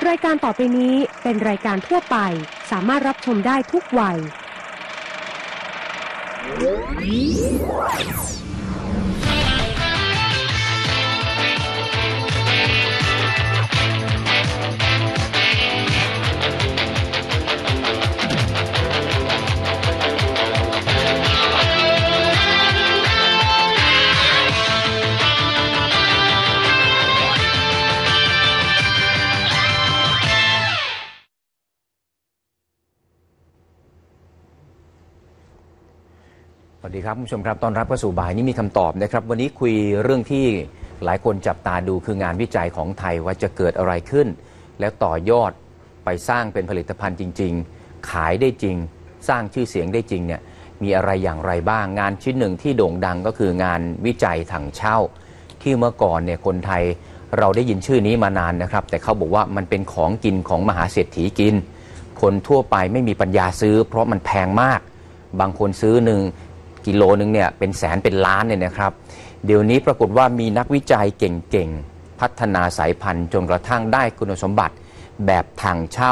รายการต่อไปนี้เป็นรายการทั่วไปสามารถรับชมได้ทุกวัยสวัสดีครับคุณผู้ชมครับตอนรับเข้าสู่บ่ายนี้มีคำตอบนะครับวันนี้คุยเรื่องที่หลายคนจับตาดูคืองานวิจัยของไทยว่าจะเกิดอะไรขึ้นแล้วต่อยอดไปสร้างเป็นผลิตภัณฑ์จริงๆขายได้จริงสร้างชื่อเสียงได้จริงเนี่ยมีอะไรอย่างไรบ้างงานชิ้นหนึ่งที่โด่งดังก็คืองานวิจัยถังเช่าที่เมื่อก่อนเนี่ยคนไทยเราได้ยินชื่อนี้มานานนะครับแต่เขาบอกว่ามันเป็นของกินของมหาเศรษฐีกินคนทั่วไปไม่มีปัญญาซื้อเพราะมันแพงมากบางคนซื้อกิโลนึงเนี่ยเป็นแสนเป็นล้านเนี่ยนะครับเดี๋ยวนี้ปรากฏว่ามีนักวิจัยเก่งๆพัฒนาสายพันธุ์จนกระทั่งได้คุณสมบัติแบบถังเช่า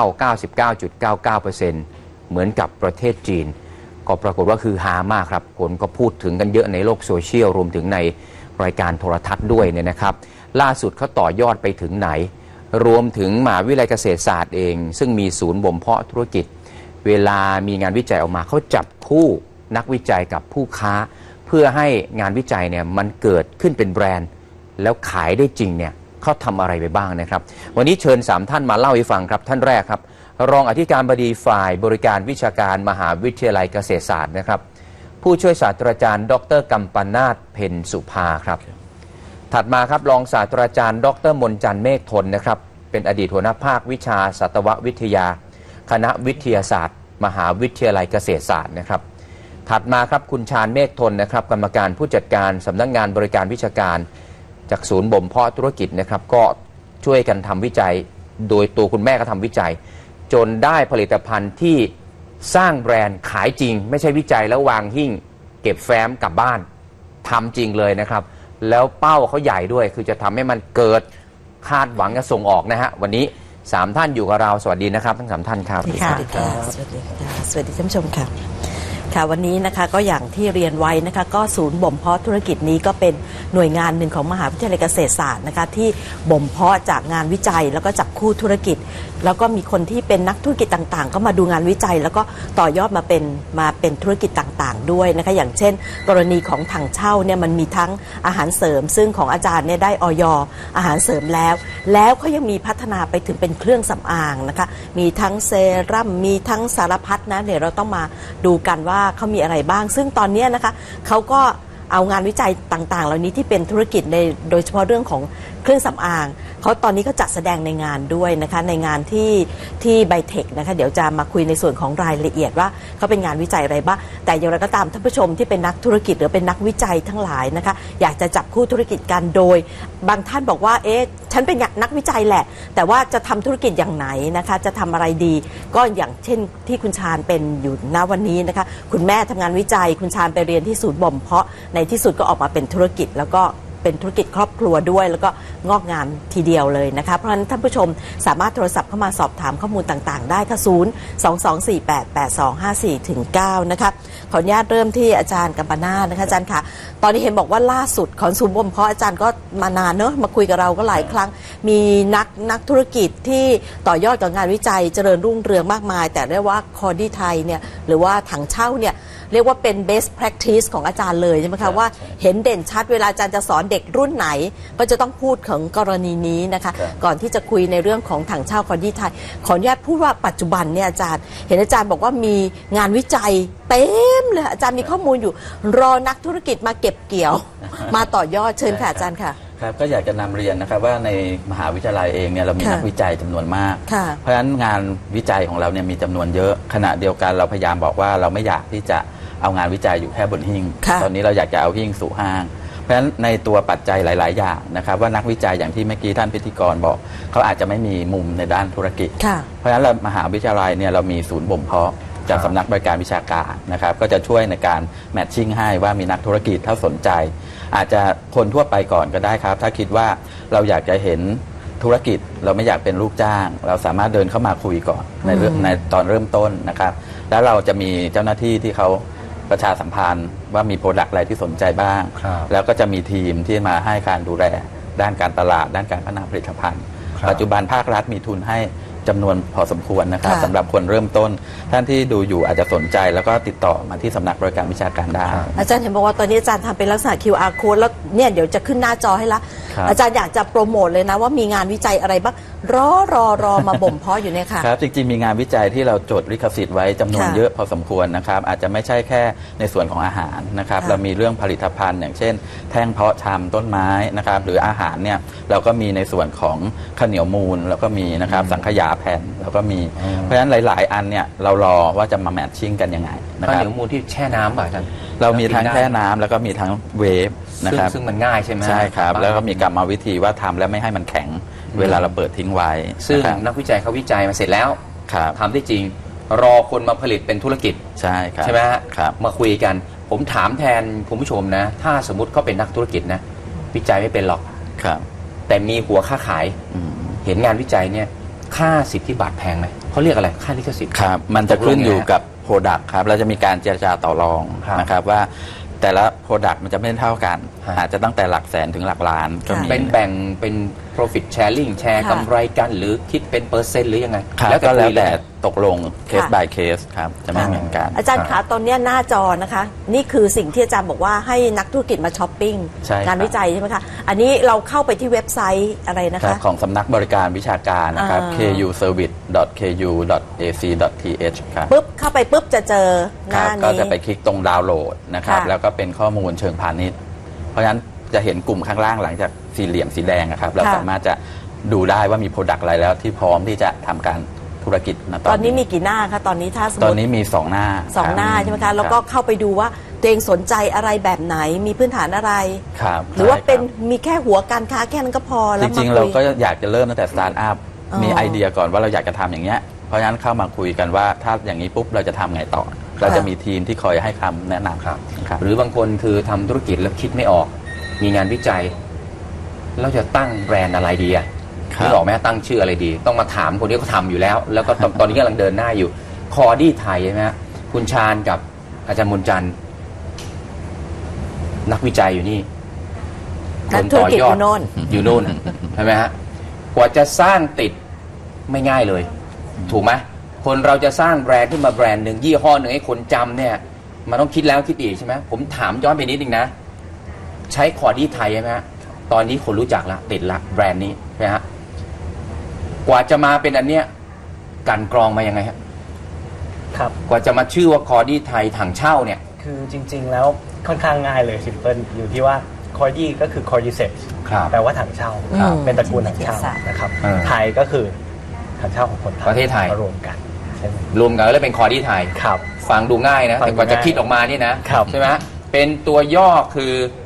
99.99% เหมือนกับประเทศจีนก็ปรากฏว่าคือฮามากครับคนก็พูดถึงกันเยอะในโลกโซเชียลรวมถึงในรายการโทรทัศน์ด้วยเนี่ยนะครับล่าสุดเขาต่อยอดไปถึงไหนรวมถึงมหาวิทยาลัยเกษตรศาสตร์เองซึ่งมีศูนย์บ่มเพาะธุรกิจเวลามีงานวิจัยออกมาเขาจับคู่นักวิจัยกับผู้ค้าเพื่อให้งานวิจัยเนี่ยมันเกิดขึ้นเป็นแบรนด์แล้วขายได้จริงเนี่ยเขาทำอะไรไปบ้างนะครับวันนี้เชิญ3ท่านมาเล่าให้ฟังครับท่านแรกครับรองอธิการบดีฝ่ายบริการวิชาการมหาวิทยาลัยเกษตรศาสตร์นะครับผู้ช่วยศาสตราจารย์ดร.กัมปนาท เพ็ญสุภาครับถัดมาครับรองศาสตราจารย์ดร.มนจันทร์เมฆทนนะครับเป็นอดีตหัวหน้าภาควิชาสัตววิทยาคณะวิทยาศาสตร์มหาวิทยาลัยเกษตรศาสตร์นะครับถัดมาครับคุณชาญเมฆทนนะครับกรรมการผู้จัดการสำนักงานบริการวิชาการจากศูนย์บ่มเพาะธุรกิจนะครับก็ช่วยกันทำวิจัยโดยตัวคุณแม่ก็ทำวิจัยจนได้ผลิตภัณฑ์ที่สร้างแบรนด์ขายจริงไม่ใช่วิจัยแล้ววางหิ้งเก็บแฟ้มกลับบ้านทำจริงเลยนะครับแล้วเป้าเขาใหญ่ด้วยคือจะทำให้มันเกิดคาดหวังจะส่งออกนะฮะวันนี้3ท่านอยู่กับเราสวัสดีนะครับทั้ง3ท่านครับสวัสดีค่ะสวัสดีค่ะสวัสดีท่านผู้ชมค่ะค่ะวันนี้นะคะก็อย่างที่เรียนไว้นะคะก็ศูนย์บ่มเพาะธุรกิจนี้ก็เป็นหน่วยงานหนึ่งของมหาวิทยาลัยเกษตรศาสตร์นะคะที่บ่มเพาะจากงานวิจัยแล้วก็จับคู่ธุรกิจแล้วก็มีคนที่เป็นนักธุรกิจต่างๆก็มาดูงานวิจัยแล้วก็ต่อยอดมาเป็นธุรกิจต่างๆด้วยนะคะอย่างเช่นกรณีของถังเช่าเนี่ยมันมีทั้งอาหารเสริมซึ่งของอาจารย์เนี่ยได้อย.อาหารเสริมแล้วเขายังมีพัฒนาไปถึงเป็นเครื่องสำอางนะคะมีทั้งเซรั่มมีทั้งสารพัดนะเดี๋ยวเราต้องมาดูกันว่าเขามีอะไรบ้างซึ่งตอนนี้นะคะเขาก็เอางานวิจัยต่างๆเหล่านี้ที่เป็นธุรกิจโดยเฉพาะเรื่องของเครื่องสำอางเขาตอนนี้ก็จัดแสดงในงานด้วยนะคะในงานที่ไบเทคนะคะเดี๋ยวจะมาคุยในส่วนของรายละเอียดว่าเขาเป็นงานวิจัยอะไรบ้างแต่อย่างไรก็ตามท่านผู้ชมที่เป็นนักธุรกิจหรือเป็นนักวิจัยทั้งหลายนะคะอยากจะจับคู่ธุรกิจกันโดยบางท่านบอกว่าฉันเป็นนักวิจัยแหละแต่ว่าจะทำธุรกิจอย่างไหนนะคะจะทำอะไรดีก็อย่างเช่นที่คุณชาญเป็นอยู่ณวันนี้นะคะคุณแม่ทำงานวิจัยคุณชาญไปเรียนที่ศูนย์บ่มเพาะในที่สุดก็ออกมาเป็นธุรกิจแล้วก็เป็นธุรกิจครอบครัวด้วยแล้วก็งอกงามทีเดียวเลยนะคะเพราะฉะนั้นท่านผู้ชมสามารถโทรศัพท์เข้ามาสอบถามข้อมูลต่างๆได้ค่ะ022488254-9นะคะขออนุญาตเริ่มที่อาจารย์กัมปนาทนะคะอาจารย์ค่ะตอนนี้เห็นบอกว่าล่าสุดของศูนย์บ่มเพาะอาจารย์ก็มานานเนอะมาคุยกับเราก็หลายครั้งมีนักธุรกิจที่ต่อยอดกับงานวิจัยเจริญรุ่งเรืองมากมายแต่เรียกว่าคอดี้ไทยเนี่ยหรือว่าถังเช่าเนี่ยเรียกว่าเป็น best practice ของอาจารย์เลยใช่ไหมคะว่าเห็นเด่นชัดเวลาอาจารย์จะสอนเด็กรุ่นไหนก็จะต้องพูดถึงกรณีนี้นะคะก่อนที่จะคุยในเรื่องของถังเช่าคอดี้ไทยขออนุญาตพูดว่าปัจจุบันเนี่ยอาจารย์เห็นอาจารย์บอกว่ามีงานวิจัยเต็มเลยอาจารย์มีข้อมูลอยู่รอนักธุรกิจมาเก็บเกี่ยวมาต่อยอดเชิญค่ะอาจารย์ค่ะครับก็อยากจะนำเรียนนะครับว่าในมหาวิทยาลัยเองเนี่ยเรามีนักวิจัยจำนวนมากเพราะฉะนั้นงานวิจัยของเราเนี่ยมีจำนวนเยอะขณะเดียวกันเราพยายามบอกว่าเราไม่อยากที่จะเอางานวิจัยอยู่แค่บนหิ้งตอนนี้เราอยากจะเอาหิ้งสู่ห้างเพราะฉะนั้นในตัวปัจจัยหลายๆอย่างนะครับว่านักวิจัยอย่างที่เมื่อกี้ท่านพิธีกรบอกเขาอาจจะไม่มีมุมในด้านธุรกิจเพราะฉะนั้นเรามหาวิทยาลัยเนี่ยเรามีศูนย์บ่มเพาะจากสำนักบริการวิชาการนะครับก็จะช่วยในการแมทชิ่งให้ว่ามีนักธุรกิจถ้าสนใจอาจจะคนทั่วไปก่อนก็ได้ครับถ้าคิดว่าเราอยากจะเห็นธุรกิจเราไม่อยากเป็นลูกจ้างเราสามารถเดินเข้ามาคุยก่อนในตอนเริ่มต้นนะครับแล้วเราจะมีเจ้าหน้าที่ที่เขาประชาสัมพันธ์ว่ามีโปรดักต์อะไรที่สนใจบ้างแล้วก็จะมีทีมที่มาให้การดูแลด้านการตลาดด้านการพัฒนาผลิตภัณฑ์ปัจจุบันภาครัฐมีทุนให้จำนวนพอสมควรนะครับสำหรับคนเริ่มต้นท่านที่ดูอยู่อาจจะสนใจแล้วก็ติดต่อมาที่สำนักบริการวิชาการได้อาจารย์เห็นบอกว่าตอนนี้อาจารย์ทำเป็นลักษณะ QR code แล้วเนี่ยเดี๋ยวจะขึ้นหน้าจอให้ละอาจารย์อยากจะโปรโมทเลยนะว่ามีงานวิจัยอะไรบ้างรอมาบ่มเพาะอยู่เนี่ยค่ะครับจริงๆมีงานวิจัยที่เราจดลิขสิทธิ์ไว้จำนวนเยอะพอสมควรนะครับอาจจะไม่ใช่แค่ในส่วนของอาหารนะครับเรามีเรื่องผลิตภัณฑ์อย่างเช่นแท่งเพาะชำต้นไม้นะครับหรืออาหารเนี่ยเราก็มีในส่วนของข้าวเหนียวมูลแล้วก็มีนะครับสังขยาแผ่นแล้วก็มีเพราะฉะนั้นหลายๆอันเนี่ยเรารอว่าจะมาแมทชิ่งกันยังไงนะครับข้าวเหนียวมูลที่แช่น้ำป่ะอาจารย์เรามีทั้งแช่น้ำแล้วก็มีทั้งเวฟนะครับซึ่งมันง่ายใช่ไหมใช่ครับแล้วก็มีกรรมวิธีว่าทำแล้วไม่ให้มันแข็งเวลาเราเปิดทิ้งไว้ซึ่งนักวิจัยเขาวิจัยมาเสร็จแล้วทำที่จริงรอคนมาผลิตเป็นธุรกิจใช่ครับใช่ไหมครับมาคุยกันผมถามแทนคุณผู้ชมนะถ้าสมมุติเขาเป็นนักธุรกิจนะวิจัยไม่เป็นหรอกครับแต่มีหัวค่าขายเห็นงานวิจัยเนี่ยค่าสิทธิบัตรแพงไหมเขาเรียกอะไรค่าลิขสิทธิ์ครับมันจะขึ้นอยู่กับโปรดักต์ครับเราจะมีการเจรจาต่อรองนะครับว่าแต่ละโปรดักต์มันจะไม่เท่ากันอาจจะตั้งแต่หลักแสนถึงหลักล้านก็มีเป็นแบ่งเป็น profit sharing แชร์กำไรกันหรือคิดเป็นเปอร์เซ็นต์หรือยังไงแล้วแต่ตกลงเคส by เคสครับจะไม่เหมือนกันอาจารย์คะตอนนี้หน้าจอนะคะนี่คือสิ่งที่อาจารย์บอกว่าให้นักธุรกิจมาช้อปปิ้งงานวิจัยใช่ไหมคะอันนี้เราเข้าไปที่เว็บไซต์อะไรนะคะของสำนักบริการวิชาการนะครับ kuservice.ku.ac.th ครับปุ๊บเข้าไปปุ๊บจะเจอหน้านี้ก็จะไปคลิกตรงดาวน์โหลดนะครับแล้วก็เป็นข้อมูลเชิงพาณิชย์เพราะฉะนั้นจะเห็นกลุ่มข้างล่างหลังจากสี่เหลี่ยมสีแดงนะครับเราสามารถจะดูได้ว่ามีโปรดักต์อะไรแล้วที่พร้อมที่จะทำการธุรกิจนะตอนนี้มีกี่หน้าคะตอนนี้ถ้าสมมติตอนนี้มี2 หน้าใช่ไหมคะแล้วก็เข้าไปดูว่าตัวเองสนใจอะไรแบบไหนมีพื้นฐานอะไรหรือว่าเป็นมีแค่หัวการค้าแค่นั้นก็พอแล้วจริงๆเราก็อยากจะเริ่มตั้งแต่สตาร์ทอัพมีไอเดียก่อนว่าเราอยากจะทำอย่างเงี้ยเพราะฉะนั้นเข้ามาคุยกันว่าถ้าอย่างนี้ปุ๊บเราจะทำไงต่อเราจะมีทีมที่คอยให้คำแนะนำครับหรือบางคนคือทำธุรกิจแล้วคิดไม่ออกมีงานวิจัยเราจะตั้งแบรนด์อะไรดีอ่ะนึกออกไหมตั้งชื่ออะไรดีต้องมาถามคนที่เขาทำอยู่แล้วแล้วก็ตอนนี้กำลังเดินหน้าอยู่คอดี้ไทยใช่ไหมคุณชาญกับอาจารย์มนจันทร์นักวิจัยอยู่นี่คนต่อยอดอยู่โน่นใช่ไหมฮะกว่าจะสร้างติดไม่ง่ายเลยถูกไหมคนเราจะสร้างแบรนด์ขึ้นมาแบรนด์หนึ่งยี่ห้อหนึ่งให้คนจำเนี่ยมันต้องคิดแล้วคิดอีกใช่ไหมผมถามย้อนไปนิดนึงนะใช้คอดี้ไทยใช่ไหมฮะตอนนี้คนรู้จักละติดละแบรนด์นี้ใช่ไหมฮะกว่าจะมาเป็นอันเนี้ยกันกรองมายังไงฮะครับกว่าจะมาชื่อว่าคอดี้ไทยถังเช่าเนี่ยคือจริงๆแล้วค่อนข้างง่ายเลยซิมเปิลอยู่ที่ว่าคอดี้ก็คือคอร์ดิเซปแปลว่าถังเช่าเป็นตระกูลถังเช่านะครับไทยก็คือถังเช่าของคนไทยประเทศไทยรวมกันรวมกันแล้วเป็นคอดี้ไทยฟังดูง่ายนะแต่กว่าจะคิดออกมานี่นะใช่ไหมเป็นตัวย่อคือ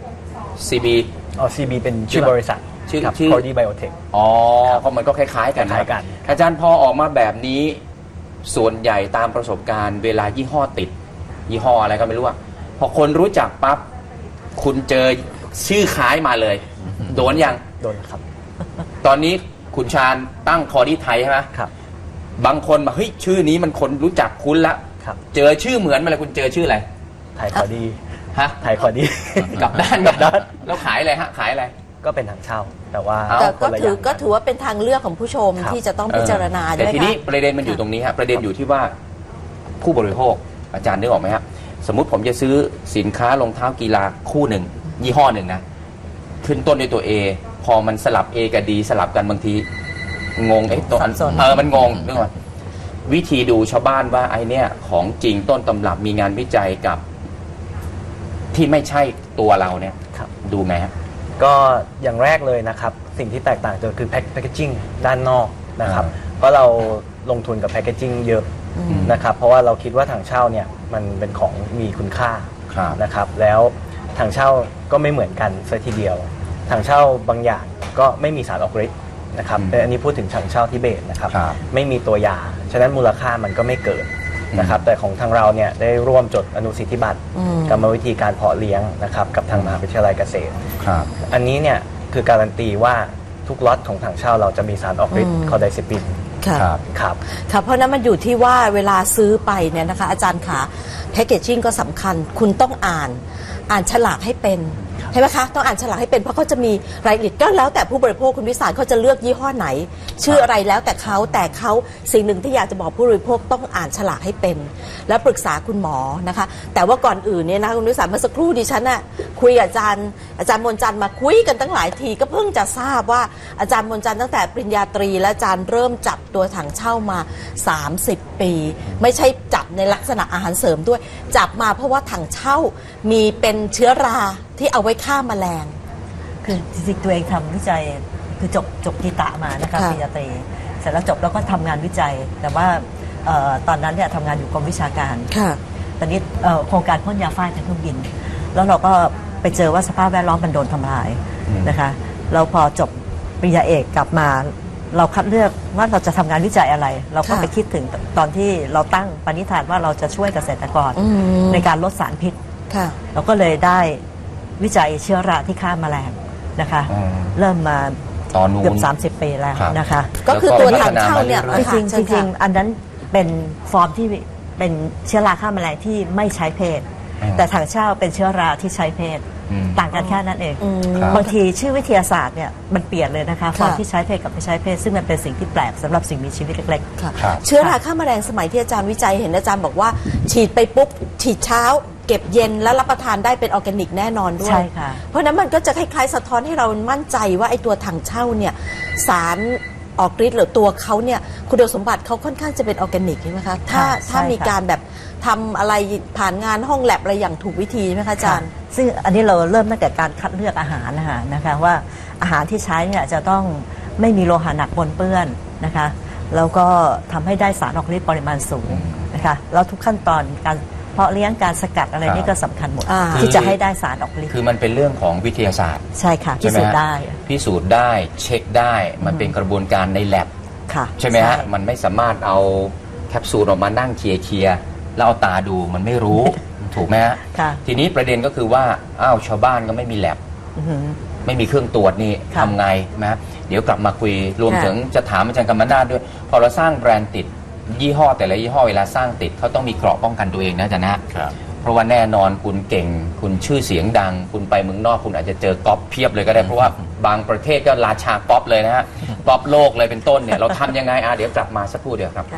CB CB เป็นชื่อบริษัทชื่อ Cordy Biotech อ๋อก็มันก็คล้ายๆกันนะอาจารย์พอออกมาแบบนี้ส่วนใหญ่ตามประสบการณ์เวลายี่ห้อติดยี่ห้ออะไรก็ไม่รู้อะพอคนรู้จักปั๊บคุณเจอชื่อคล้ายมาเลยโดนยังโดนครับตอนนี้คุณชาญตั้งคอดี้ไทยใช่ไหมครับบางคนบอกเฮ้ยชื่อนี้มันคนรู้จักคุ้นละเจอชื่อเหมือนมาเลยคุณเจอชื่ออะไรไทยคอดี้ฮะไทยคอดี้กับด้านแล้วขายอะไรฮะขายอะไรก็เป็นถังเช่าแต่ว่าก็ถือว่าเป็นทางเลือกของผู้ชมที่จะต้องพิจารณาด้วยแต่ทีนี้ประเด็นมันอยู่ตรงนี้ฮะประเด็นอยู่ที่ว่าผู้บริโภคอาจารย์นึกออกไหมฮะสมมุติผมจะซื้อสินค้ารองเท้ากีฬาคู่หนึ่งยี่ห้อหนึ่งนะขึ้นต้นด้วยตัว A พอมันสลับ A กับ D สลับกันบางทีงงตัวอันมันงงนึกว่าวิธีดูชาวบ้านว่าไอเนี้ยของจริงต้นตำรับมีงานวิจัยกับที่ไม่ใช่ตัวเราเนี่ยดูไงฮะก็อย่างแรกเลยนะครับสิ่งที่แตกต่างคือแพคเกจิ้งด้านนอกนะครับเพราะเราลงทุนกับแพคเกจิ้งเยอะนะครับเพราะว่าเราคิดว่าถังเช่าเนี่ยมันเป็นของมีคุณค่านะครับแล้วถังเช่าก็ไม่เหมือนกันซะทีเดียวถังเช่าบางอย่างก็ไม่มีสารออกฤทธิ์นะครับแต่อันนี้พูดถึงถังเช่าทิเบตนะครับไม่มีตัวยาฉะนั้นมูลค่ามันก็ไม่เกิดนะครับแต่ของทางเราเนี่ยได้ร่วมจดอนุสิทธิบัตรกรรมวิธีการเพาะเลี้ยงนะครับกับทางมหาวิทยาลัยเกษตรอันนี้เนี่ยคือการันตีว่าทุกล็อตของถังเช่าเราจะมีสารออกฤทธิ์คอไดซิปินค่ะครับค่ะเพราะนั้นมันอยู่ที่ว่าเวลาซื้อไปเนี่ยนะคะอาจารย์ขาแพคเกจจิ้งก็สำคัญคุณต้องอ่านฉลากให้เป็นใช่ไหมคะต้องอ่านฉลากให้เป็นเพราะเขาจะมีรายละเอียดก็แล้วแต่ผู้บริโภคคุณวิสารเขาจะเลือกยี่ห้อไหน ชื่ออะไรแล้วแต่เขาสิ่งหนึ่งที่อยากจะบอกผู้บริโภคต้องอ่านฉลากให้เป็น และปรึกษาคุณหมอนะคะแต่ว่าก่อนอื่นเนี่ยนะคุณวิสารเมื่อสักครู่ดิฉันน่ะคุยกับอาจารย์มนต์จันทร์มาคุยกันตั้งหลายทีก็เพิ่งจะทราบว่าอาจารย์มนต์จันทร์ตั้งแต่ปริญญาตรีและอาจารย์เริ่มจับตัวถังเช่ามา30 ปีไม่ใช่จับในลักษณะอาหารเสริมด้วยจับมาเพราะว่าถังเช่ามีเป็นเชื้อราที่เอาไว้ฆ่าแมลงคือจริงๆตัวเองทำวิจัยคือจบกีตะมานะคะปริญญาตรีเสร็จแล้วจบแล้วก็ทำงานวิจัยแต่ว่าตอนนั้นเนี่ยทำงานอยู่กรมวิชาการตอนนี้โครงการพ่นยาฝ้ายทางเครื่องบินแล้วเราก็ไปเจอว่าสภาพแวดล้อมมันโดนทำลายนะคะเราพอจบปริญญาเอกกลับมาเราคัดเลือกว่าเราจะทำงานวิจัยอะไรเราก็ไปคิดถึงตอนที่เราตั้งปณิธานว่าเราจะช่วยเกษตรกรในการลดสารพิษเราก็เลยได้วิจัยเชื้อราที่ฆ่าแมลงนะคะเริ่มมาเกือบ30 ปีแล้วนะคะก็คือตัวถังเช่าเนี่ยจริงอันนั้นเป็นฟอร์มที่เป็นเชื้อราฆ่าแมลงที่ไม่ใช้เพศแต่ถังเช่าเป็นเชื้อราที่ใช้เพศต่างกันแค่นั้นเองบางทีชื่อวิทยาศาสตร์เนี่ยมันเปลี่ยนเลยนะคะฟอร์มที่ใช้เพศกับไม่ใช้เพศซึ่งมันเป็นสิ่งที่แปลกสำหรับสิ่งมีชีวิตเล็กๆเชื้อราฆ่าแมลงสมัยที่อาจารย์วิจัยเห็นอาจารย์บอกว่าฉีดไปปุ๊บฉีดเช้าเก็บเย็นแล้วรับประทานได้เป็นออร์แกนิกแน่นอนด้วยใช่ค่ะเพราะนั้นมันก็จะคล้ายๆสะท้อนให้เรามั่นใจว่าไอ้ตัวถังเช่าเนี่ยสารออกฤทธิ์หรือตัวเขาเนี่ยคุณสมบัติเขาค่อนข้างจะเป็นออร์แกนิกใช่ไหมคะถ้ามีการแบบทำอะไรผ่านงานห้องแลบอะไรอย่างถูกวิธีไหมคะอาจารย์ซึ่งอันนี้เราเริ่มตั้งแต่การคัดเลือกอาหารนะคะว่าอาหารที่ใช้เนี่ยจะต้องไม่มีโลหะหนักปนเปื้อนนะคะแล้วก็ทำให้ได้สารออกฤทธิ์ปริมาณสูงนะคะแล้วทุกขั้นตอนการเพาะเลี้ยงการสกัดอะไรนี่ก็สำคัญหมดที่จะให้ได้สารออกฤทธิ์คือมันเป็นเรื่องของวิทยาศาสตร์ใช่ค่ะพิสูจน์ได้เช็คได้มันเป็นกระบวนการในแลบใช่ไหมฮะมันไม่สามารถเอาแคปซูลออกมานั่งเคลียร์แล้วเอาตาดูมันไม่รู้ถูกไหมฮะทีนี้ประเด็นก็คือว่าชาวบ้านก็ไม่มีแลบไม่มีเครื่องตรวจนี่ทำไงนะเดี๋ยวกลับมาคุยรวมถึงจะถามอาจารย์กำมนาถด้วยพอเราสร้างแบรนด์ติดยี่ห้อแต่ละยี่ห้อเวลาสร้างติดเขาต้องมีเกราะป้องกันตัวเองนะอาจารย์นะเพราะว่าแน่นอนคุณเก่งคุณชื่อเสียงดังคุณไปเมืองนอกคุณอาจจะเจอก๊อปเพียบเลยก็ได้เพราะว่าบางประเทศก็ราชาก๊อปเลยนะฮะก๊อปโลกเลยเป็นต้นเนี่ยเราทำยังไงเดี๋ยวกลับมาสักครู่เดียวครับ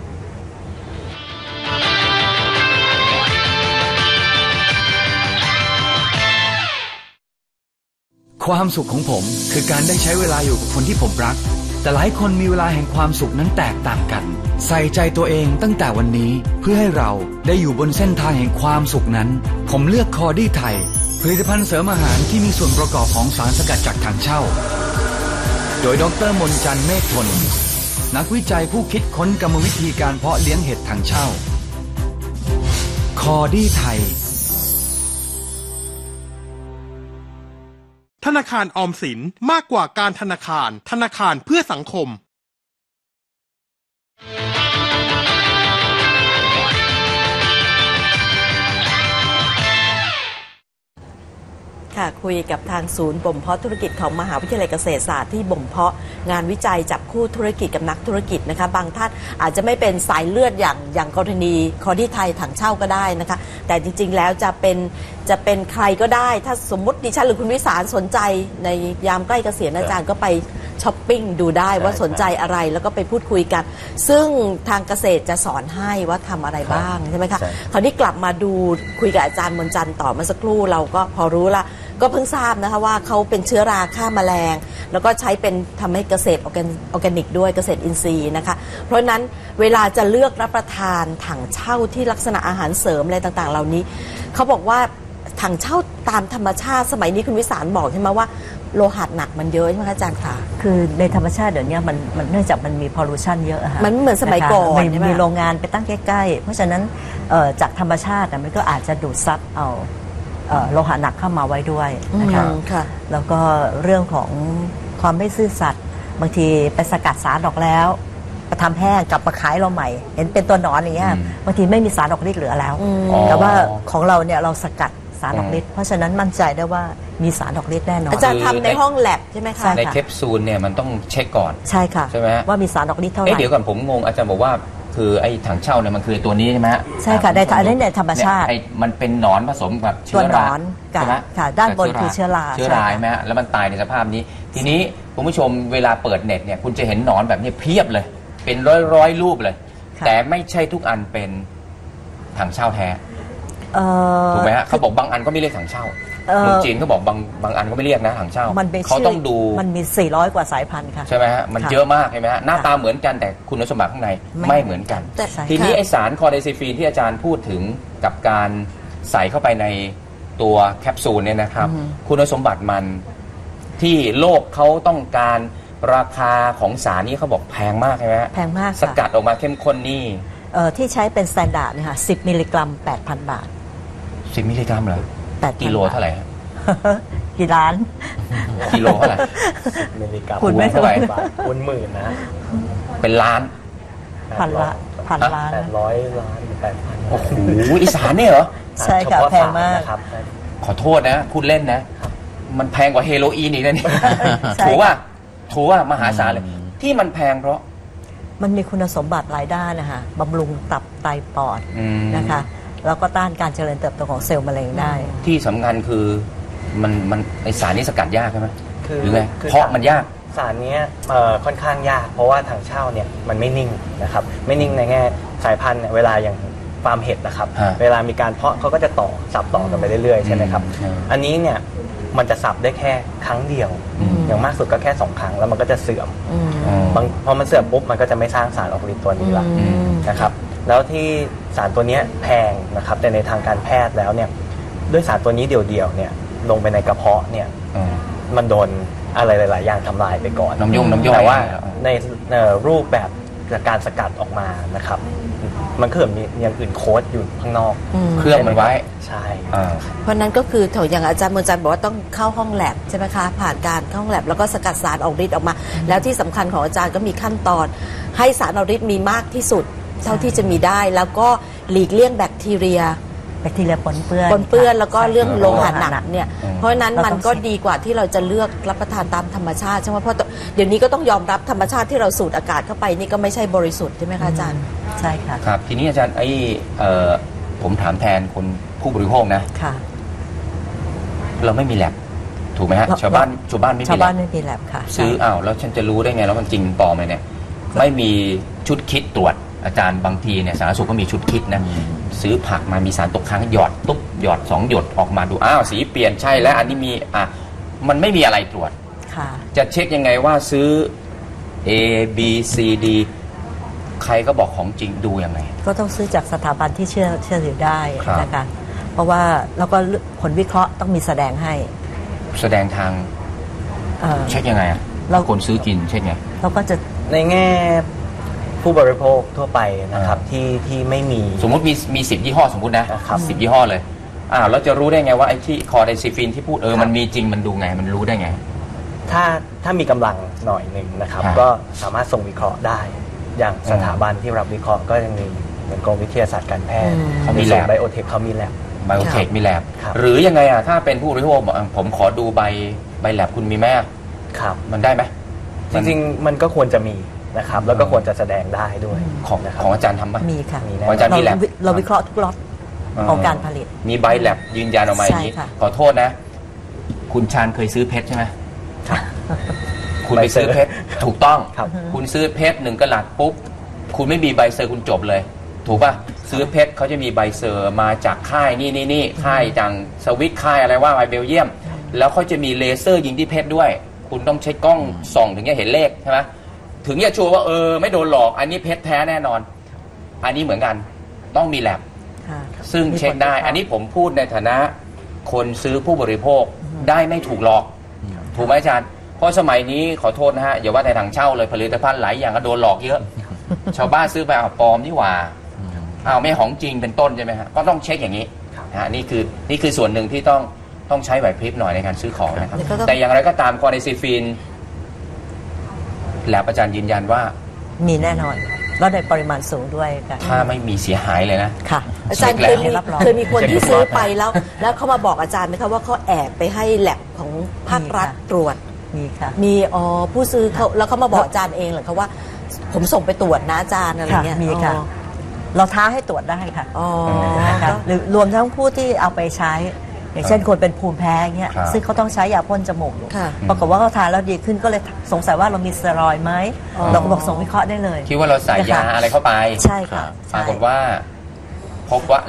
ความสุขของผมคือการได้ใช้เวลาอยู่กับคนที่ผมรักแต่หลายคนมีเวลาแห่งความสุขนั้นแตกต่างกันใส่ใจตัวเองตั้งแต่วันนี้เพื่อให้เราได้อยู่บนเส้นทางแห่งความสุขนั้นผมเลือกคอดี้ไทยผลิตภัณฑ์เสริมอาหารที่มีส่วนประกอบของสารสกัดจากถังเช่าโดยดร.มนต์จันทร์เมฆทนนักวิจัยผู้คิดค้นกรรมวิธีการเพาะเลี้ยงเห็ดถังเช่าคอดี้ไทยธนาคารออมสินมากกว่าการธนาคารเพื่อสังคมค่ะคุยกับทางศูนย์บ่มเพาะธุรกิจของมหาวิทยาลัยเกษตรศาสตร์ที่บ่มเพาะงานวิจัยจับคู่ธุรกิจกับนักธุรกิจนะคะบางท่านอาจจะไม่เป็นสายเลือดอย่างกรณีคอดี้ไทยถังเช่าก็ได้นะคะแต่จริงๆแล้วจะเป็นใครก็ได้ถ้าสมมติดิฉันหรือคุณวิสารสนใจในยามใกล้เกษียณอาจารย์ก็ไปช้อปปิ้งดูได้ว่าสนใจอะไรแล้วก็ไปพูดคุยกันซึ่งทางเกษตรจะสอนให้ว่าทำอะไรบ้างใช่ไหมคะคราวนี้กลับมาดูคุยกับอาจารย์มนต์จันทร์ต่อเมื่อสักครู่เราก็พอรู้ละก็เพิ่งทราบนะคะว่าเขาเป็นเชื้อราฆ่าแมลงแล้วก็ใช้เป็นทำให้เกษตรออร์แกนิกด้วยเกษตรอินทรีย์นะคะเพราะนั้นเวลาจะเลือกรับประทานถังเช่าที่ลักษณะอาหารเสริมอะไรต่างๆเหล่านี้เขาบอกว่าถังเช่าตามธรรมชาติสมัยนี้คุณวิสารบอกใช่ไหมว่าโลหะหนักมันเยอะใช่ไหมคะอาจารย์คะคือในธรรมชาติเดี๋ยวนี้มันเนื่องจากมันมีพอลูชันเยอะค่ะมันเหมือนสมัยก่อนมีโรงงานไปตั้งใกล้ๆเพราะฉะนั้นจากธรรมชาติมันก็อาจจะดูดซับเอาโลหะหนักเข้ามาไว้ด้วยนะคะแล้วก็เรื่องของความไม่ซื่อสัตย์บางทีไปสกัดสารออกแล้วไปทำแห้งกลับมาขายเราใหม่เห็นเป็นตัวหนอนอย่างเงี้ยบางทีไม่มีสารออกฤทธิ์เหลือแล้วแต่ว่าของเราเนี่ยเราสกัดสารออกฤทธิ์เพราะฉะนั้นมั่นใจได้ว่ามีสารออกฤทธิ์แน่นอนอาจารย์ทำในห้องแลบใช่ไหมคะใช่ในแคปซูลเนี่ยมันต้องเช็คก่อนใช่ค่ะใช่ไหมฮะว่ามีสารออกฤทธิ์เท่าไหร่เดี๋ยวก่อนผมงงอาจารย์บอกว่าคือไอ้ถังเช่าเนี่ยมันคือตัวนี้ใช่ไหมฮะใช่ค่ะในอันนี้ในธรรมชาติเนี่ยมันเป็นหนอนผสมกับเชื้ตัวอหนราอนใช่ไหมค่ะด้านบนคือเชื้อราเชื้อราใช่ไหมฮะแล้วมันตายในสภาพนี้ ทีนี้คุณผู้ชมเวลาเปิดเน็ตเนี่ยคุณจะเห็นหนอนแบบนี้เพียบเลย เป็นร้อยรูปเลย แต่ไม่ใช่ทุกอันเป็นถังเช่าแท้ถูกไหมฮะเขาบอกบางอันก็ไม่เรียกถังเช่าเมืองจีนเขาบอกบางอันก็ไม่เรียกนะถังเช่าเขาต้องดูมันมี400กว่าสายพันธุ์ค่ะใช่ไหมฮะมันเยอะมากใช่ไหมฮะหน้าตาเหมือนกันแต่คุณสมบัติข้างในไม่เหมือนกันทีนี้ไอสารคอร์เดซิฟีนที่อาจารย์พูดถึงกับการใส่เข้าไปในตัวแคปซูลเนี่ยนะครับคุณสมบัติมันที่โลกเขาต้องการราคาของสารนี้เขาบอกแพงมากใช่ไหมฮะแพงมากสกัดออกมาเข้มข้นนี่ที่ใช้เป็นสแตนดาร์ดเนี่ยค่ะ10 มิลลิกรัม 8,000 บาท 10 มิลลิกรัมเหรอกิโลเท่าไหร่ฮะกี่ล้านกิโลเท่าไหร่มิลลิกรัมคุณไม่เท่าไหร่คุณหมื่นนะเป็นล้านพันล้าน 800 ล้าน8,000 โอ้โหอีสานเนี่ยเหรอใช่ค่ะแพงมากขอโทษนะพูดเล่นนะมันแพงกว่าเฮโรอีนอีกนะนี่ถูกว่ามหาศาลเลยที่มันแพงเพราะมันมีคุณสมบัติหลายด้านนะคะบำรุงตับไตปอดนะคะแล้วก็ต้านการเจริญเติบโตของเซลล์มะเร็งได้ที่สำคัญคือมันไอสารนี้สกัดยากใช่ไหมหรือไงเพราะมันยากสารนี้ค่อนข้างยากเพราะว่าถังเช่าเนี่ยมันไม่นิ่งนะครับไม่นิ่งในแง่สายพันธุ์เวลาอย่างฟาร์มเห็ดนะครับเวลามีการเพาะเขาก็จะสับต่อกันไปเรื่อยๆใช่ไหมครับอันนี้เนี่ยมันจะสับได้แค่ครั้งเดียวอย่างมากสุดก็แค่2 ครั้งแล้วมันก็จะเสื่อมพอมันเสื่อมปุ๊บมันก็จะไม่สร้างสารออกฤทธิ์ตัวนี้ละนะครับแล้วที่สารตัวนี้แพงนะครับแต่ในทางการแพทย์แล้วเนี่ยด้วยสารตัวนี้เดียวๆเนี่ยลงไปในกระเพาะเนี่ยมันโดนอะไรหลายๆอย่างทำลายไปก่อนน้ำย่อยแต่ว่าในรูปแบบการสกัดออกมานะครับมันก็มีอย่างอื่นโค้ดอยู่ข้างนอกเครื่องมันไว้ใช่เพราะนั้นก็คืออย่างอาจารย์มนจันทร์บอกว่าต้องเข้าห้องแลบใช่ไหมคะผ่านการเข้าห้องแลบแล้วก็สกัดสารออกฤทธิ์ออกมาแล้วที่สำคัญของอาจารย์ก็มีขั้นตอนให้สารออกฤทธิ์มีมากที่สุดเท่าที่จะมีได้แล้วก็หลีกเลี่ยงแบคทีเรียปนเปื้อนแล้วก็เรื่องโลหะหนักเนี่ยเพราะฉะนั้นมันก็ดีกว่าที่เราจะเลือกรับประทานตามธรรมชาติใช่ไหมเพราะเดี๋ยวนี้ก็ต้องยอมรับธรรมชาติที่เราสูดอากาศเข้าไปนี่ก็ไม่ใช่บริสุทธิ์ใช่ไหมคะอาจารย์ใช่ค่ะครับทีนี้อาจารย์ผมถามแทนคนผู้บริโภคนะค่ะเราไม่มีแลบถูกไหมฮะชาวบ้านไม่มีแลบค่ะซื้อแล้วฉันจะรู้ได้ไงแล้วมันจริงปลอมไหมเนี่ยไม่มีชุดคิดตรวจอาจารย์บางทีเนี่ยสาธารณสุขก็มีชุดคิดนะซื้อผักมามีสารตกค้างหยอดตุ๊บหยอด2 หยดออกมาดูสีเปลี่ยนใช่แล้วอันนี้มีมันไม่มีอะไรตรวจจะเช็คยังไงว่าซื้อ A B C D ใครก็บอกของจริงดูยังไงก็ต้องซื้อจากสถาบันที่เชื่อถือได้นะคะเพราะว่าแล้วก็ผลวิเคราะห์ต้องมีแสดงให้แสดงทางเช็คยังไงเราคนซื้อกินเช็คไงเราก็จะในแง่ผู้บริโภคทั่วไปนะครับที่ไม่มีสมมติมี10 ยี่ห้อสมมตินะ10 ยี่ห้อเลยเราจะรู้ได้ไงว่าไอ้ที่คอร์ไดซิฟีนที่พูดมันมีจริงมันดูไงมันรู้ได้ไงถ้ามีกำลังหน่อยหนึ่งนะครับก็สามารถส่งวิเคราะห์ได้อย่างสถาบันที่รับวิเคราะห์ก็ยังมีเหมือนกรมวิทยาศาสตร์การแพทย์เขามีแลบไบโอเทคเขามีแลบไบโอเทคมีแลบหรือยังไงถ้าเป็นผู้บริโภคผมขอดูใบแลบคุณมีไหมครับมันได้ไหมจริงๆมันก็ควรจะมีนะครับแล้วก็ควรจะแสดงได้ด้วยของอาจารย์ทำไหมมีค่ะของอาจารย์มีแลบเราวิเคราะห์ทุกล็อตของการผลิตมีใบแลบยืนยันออกมาอย่างนี้ขอโทษนะคุณชาญเคยซื้อเพชรใช่ไหมคุณไปซื้อเพชรถูกต้องคุณซื้อเพชร1 กะรัตปุ๊บคุณไม่มีใบเซอร์คุณจบเลยถูกป่ะซื้อเพชรเขาจะมีใบเซอร์มาจากค่ายนี่ค่ายจังสวิตค่ายอะไรว่าไปเบลเยียมแล้วเขาจะมีเลเซอร์ยิงที่เพชรด้วยคุณต้องใช้กล้องส่องถึงจะเห็นเลขใช่ไหมถึงจะชัวร์ว่าไม่โดนหลอกอันนี้เพชรแท้แน่นอนอันนี้เหมือนกันต้องมีแลบซึ่งเช็คได้อันนี้ผมพูดในฐานะคนซื้อผู้บริโภคได้ไม่ถูกหลอกถูกไหมอาจารย์เพราะสมัยนี้ขอโทษนะฮะอย่าว่าแต่ถังเช่าเลยผลิตภัณฑ์หลายอย่างก็โดนหลอกเยอะชาวบ้านซื้อไปปลอมนี่หว่าไม่ของจริงเป็นต้นใช่ไหมฮะก็ต้องเช็คอย่างนี้นี่คือส่วนหนึ่งที่ต้องใช้ไหวพริบหน่อยในการซื้อของนะครับแต่อย่างไรก็ตามคอร์ไดซิฟีนแลบอาจารย์ยืนยันว่ามีแน่นอนแล้วในปริมาณสูงด้วยค่ะถ้าไม่มีเสียหายเลยนะค่ะอาจารย์เคยมีคนที่ซื้อไปแล้วเขามาบอกอาจารย์ไหมคะว่าเขาแอบไปให้แลบของภาครัฐตรวจมีค่ะมีผู้ซื้อเขาแล้วเขามาบอกอาจารย์เองเหรอคะว่าผมส่งไปตรวจนะอาจารย์อะไรเงี้ยมีค่ะเราท้าให้ตรวจได้ค่ะหรือรวมทั้งผู้ที่เอาไปใช้อย่างเช่นคนเป็นภูมิแพ้เงี้ยซึ่งเขาต้องใช้ยาพ่นจมูกปรากฏว่าเขาทานแล้วดีขึ้นก็เลยสงสัยว่าเรามีสเตียรอยด์ไหมเราก็บอกส่งวิเคราะห์ได้เลยคิดว่าเราใส่ยาอะไรเข้าไปใช่ค่ะปรากฏว่าพบว่า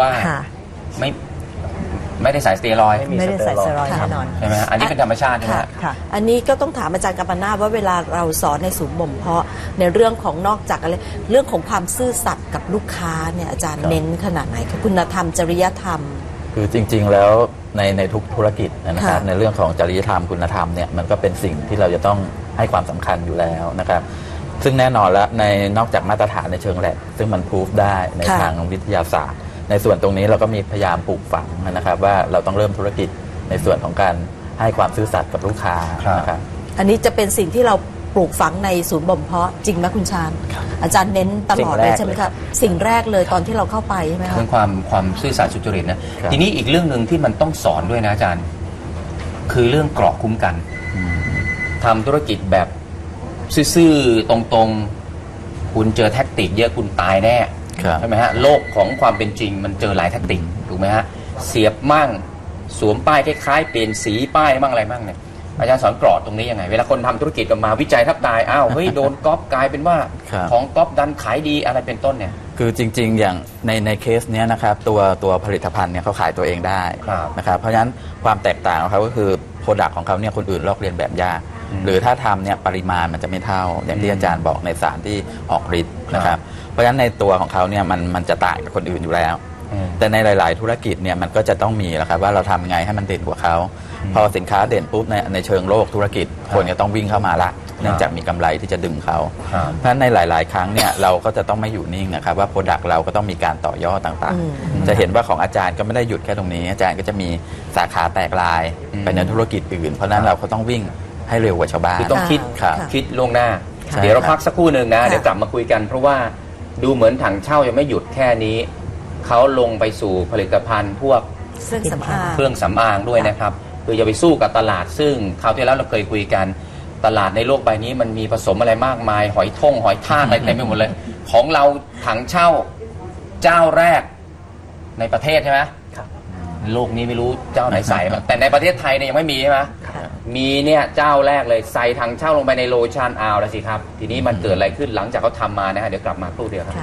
ไม่ได้ใส่สเตียรอยด์ไม่ได้ใส่สเตียรอยด์แน่นอนใช่ไหมอันนี้เป็นธรรมชาติใช่ไหมค่ะอันนี้ก็ต้องถามอาจารย์กัมปนาทว่าเวลาเราสอนในศูนย์บ่มเพาะในเรื่องของนอกจากอะไรเรื่องของความซื่อสัตย์กับลูกค้าเนี่ยอาจารย์เน้นขนาดไหนคุณธรรมจริยธรรมคือจริงๆแล้วในทุกธุรกิจนะครับในเรื่องของจริยธรรมคุณธรรมเนี่ยมันก็เป็นสิ่งที่เราจะต้องให้ความสำคัญอยู่แล้วนะครับซึ่งแน่นอนแล้วนอกจากมาตรฐานในเชิงแลบซึ่งมันพิสูจได้ในทางวิทยาศาสตร์ในส่วนตรงนี้เราก็มีพยายามปลูกฝังนะครับว่าเราต้องเริ่มธุรกิจในส่วนของการให้ความซื่อสัตย์กับลูกค้านะครับอันนี้จะเป็นสิ่งที่เราปลูกฝังในศูนย์บ่มเพาะจริงไหมคุณชาญอาจารย์เน้นตลอดเลยใช่ไหมครับสิ่งแรกเลยตอนที่เราเข้าไปใช่ไหมครับเรื่องความซื่อสัตย์สุจริตนะทีนี้อีกเรื่องหนึ่งที่มันต้องสอนด้วยนะอาจารย์คือเรื่องเกราะคุ้มกันทำธุรกิจแบบซื่อๆตรงๆคุณเจอแท็กติกเยอะคุณตายแน่ใช่ไหมฮะโลกของความเป็นจริงมันเจอหลายแท็กติกถูกไหมฮะเสียบมั่งสวมป้ายคล้ายๆเปลี่ยนสีป้ายมั่งอะไรมั่งเนี่ยอาจารย์สอนกรอบตรงนี้ยังไงเวลาคนทำธุรกิจกันมาวิจัยทับตายอ้าวเฮ้ยโดนก๊อปกลายเป็นว่าของก๊อปดันขายดีอะไรเป็นต้นเนี่ยคือจริงๆอย่างในเคสนี้นะครับตัวผลิตภัณฑ์เนี่ยเขาขายตัวเองได้นะครับเพราะฉะนั้นความแตกต่างของเขาก็คือโปรดักต์ของเขาเนี่ยคนอื่นลอกเลียนแบบยากหรือถ้าทำเนี่ยปริมาณมันจะไม่เท่าอย่างที่อาจารย์บอกในสารที่ออกฤทธิ์นะครับเพราะฉะนั้นในตัวของเขาเนี่ยมันจะต่างกับคนอื่นอยู่แล้วแต่ในหลายๆธุรกิจเนี่ยมันก็จะต้องมีแหละครับว่าเราทำยังไงให้มันเด่นกว่าเขาพอสินค้าเด่นปุ๊บในเชิงโลกธุรกิจคนก็ต้องวิ่งเข้ามาละเนื่องจากมีกำไรที่จะดึงเขาเพราะฉะนั้นในหลายๆครั้งเนี่ยเราก็จะต้องไม่อยู่นิ่งนะครับว่าโปรดักต์เราก็ต้องมีการต่อยอดต่างๆจะเห็นว่าของอาจารย์ก็ไม่ได้หยุดแค่ตรงนี้อาจารย์ก็จะมีสาขาแตกลายไปในธุรกิจอื่นเพราะนั้นเราก็ต้องวิ่งให้เร็วกว่าชาวบ้านคือต้องคิดล่วงหน้าเดี๋ยวเราพักสักครู่หนึ่งนะเดี๋ยวกลับมาคุยกันเพราะว่าดูเหมือนถังเช่ายังไม่หยุดแค่นี้เขาลงไปสู่ผลิตภัณฑ์พวกเครื่องสำอางด้วยนะครับคืออย่าไปสู้กับตลาดซึ่งคราวที่แล้วเราเคยคุยกันตลาดในโลกใบนี้มันมีผสมอะไรมากมายหอยทากอะไรเต็มไปหมดเลยของเราถังเช่าเจ้าแรกในประเทศใช่ไหมโลกนี้ไม่รู้เจ้าไหนใส่แต่ในประเทศไทยเนี่ยยังไม่มีใช่ไหมมีเนี่ยเจ้าแรกเลยใส่ถังเช่าลงไปในโลชั่นเอาแล้วสิครับทีนี้มันเกิดอะไรขึ้นหลังจากเขาทำมานะฮะเดี๋ยวกลับมาครู่เดียวครับ